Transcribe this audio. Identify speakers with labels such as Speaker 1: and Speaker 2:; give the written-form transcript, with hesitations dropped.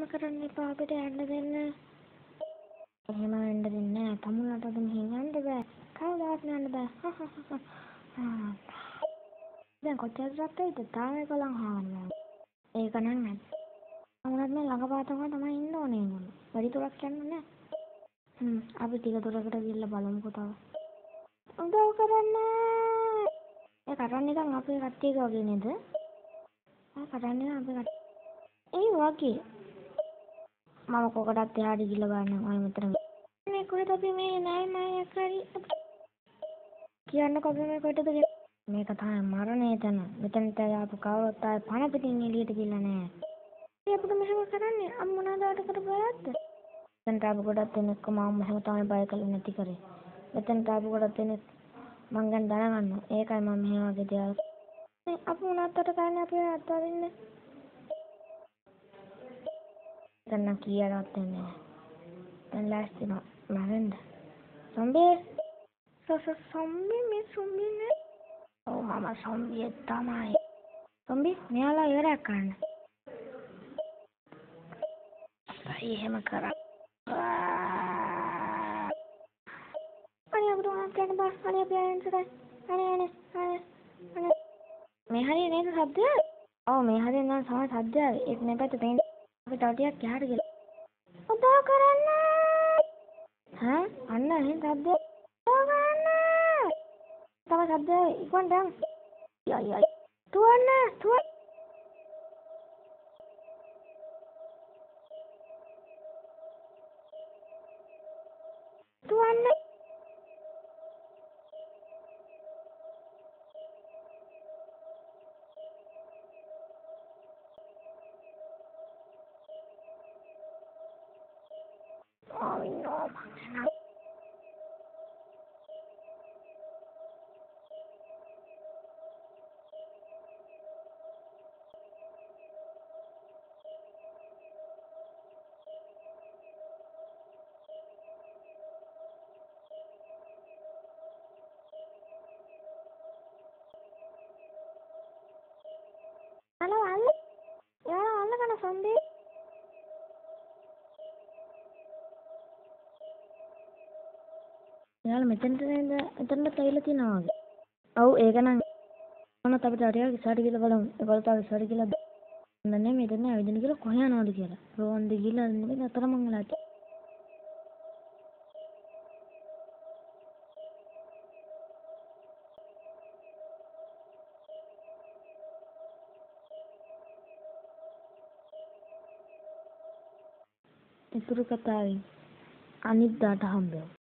Speaker 1: කරන්න එපා අපිට යන්න දෙන්න. එහෙම වෙන්න දෙන්නේ නැහැ. තමුන්ලට අද මෙහෙන් යන්න බෑ. කවදාවත් යන්න බෑ. දැන් කොච්චර රත් වෙයිද? තාම 11 හාරනවා. ඒක නම් නැත්. තමුන්ලත් මේ ළඟපාතම තමයි ඉන්න ඕනේ නේද? වැඩි දුරක් යන්න නෑ. අපි ටික දුරකට ගිහිල්ලා බලමුකෝ තව. උදව් කරන්න. ඒ කරන්නේ නිකන් අපේ කට්ටියගේ වගේ නේද? කරන්නේ අපේ කට්ටිය. ඒ වගේ. මම කොකටත් එහාට ගිහිල්ලා බලන්න ඔය මෙතන. මේ කොහෙද අපි මේ නෑ මම කරි. කියන්නකෝ අපි මේ කොහෙටද ගියේ? මේක තමයි මරණේ තැන. මෙතනට ආපු කවුරුත් ආයේ පණ පිටින් එළියට ගිහිල්ලා නෑ. ඒ අපිට මෙහෙම කරන්නේ අම්ම මොනවද අර කරපු වැරද්ද? මෙතනට ආපු ගොඩක් දෙනෙක් මම මෙහෙම තමයි බය කළේ නැති කරේ. මෙතනට ආපු ගොඩක් දෙනෙක් මං ගැන දැනගන්නවා. ඒකයි මම මෙහෙම වගේ දේවල්. අපි මොනවද අත කරන්නේ අපි අත්වරින්නේ? දැන් කීයටවත් එන්නේ නැහැ. දැන් ලෑස්ති මරන්න. සොම්බි සොම්බි මේ සොම්බි නේ. ඔව් මම සොම්බිය තමයි. සොම්බි මෙයාලා ඉවරයක් කරන්න. අයි එහෙම කරා. අනේ අපිට මොනවද කියන්න බෑ. අනේ අපි ආයෙත් අනේ. මේ හරිය නේද සද්දය? ඔව් මේ හරිය නම් සමහර සද්දය. ඒක මේ පැත්තේ තේින්න. අපි තව ටිකක් යහට ගිහලා. උදව් කරන්න. අන්න එහෙන් සද්දය. උදව් කරන්න. තව සද්දය ඉක්මනට යන්න. යයි. තුවන්න. Oh no, Mann. Halo, halo. Ya, halo kan zombie. එයාලා මෙතනට නේද? එතනට ඇවිල්ලා තියෙනවා වගේ. ඔව් ඒක නම් මොනවද අපිට හරියට ඉස්සරහට ගිහලා බලමු. ඒගොල්ලෝ තාම ඉස්සරහට ගිහලා නන්නේ මෙතන ඇවිදින්න කියලා කොහේ යනවද කියලා. රෝන්ද ගිහලා නෙමෙයි අතරමං වෙලා තියෙන්නේ. ඉතුරු කතාවෙන් අනිද්දාට හම්බෙමු.